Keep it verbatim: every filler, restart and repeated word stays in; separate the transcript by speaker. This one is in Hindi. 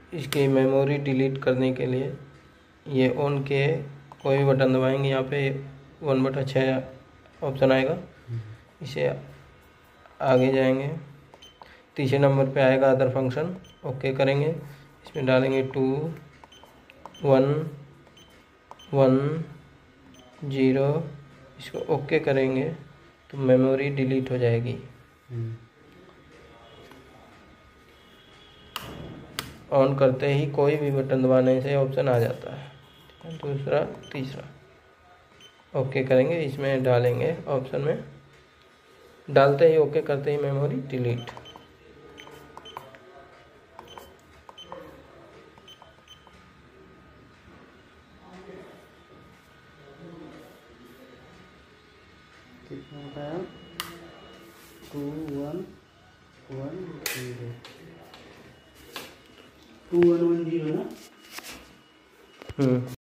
Speaker 1: इसकी मेमोरी डिलीट करने के लिए ये ऑन के कोई भी बटन दबाएंगे, यहाँ पे वन बटा छः ऑप्शन आएगा, इसे आगे जाएंगे, तीसरे नंबर पे आएगा अदर फंक्शन, ओके करेंगे, इसमें डालेंगे टू वन वन जीरो, इसको ओके करेंगे तो मेमोरी डिलीट हो जाएगी। ऑन करते ही कोई भी बटन दबाने से ऑप्शन आ जाता है। दूसरा तीसरा ओके करेंगे, इसमें डालेंगे ऑप्शन में, डालते ही ओके करते ही मेमोरी डिलीट।
Speaker 2: कितना बताया? Two one one zero two one one zero ना।
Speaker 1: हम्म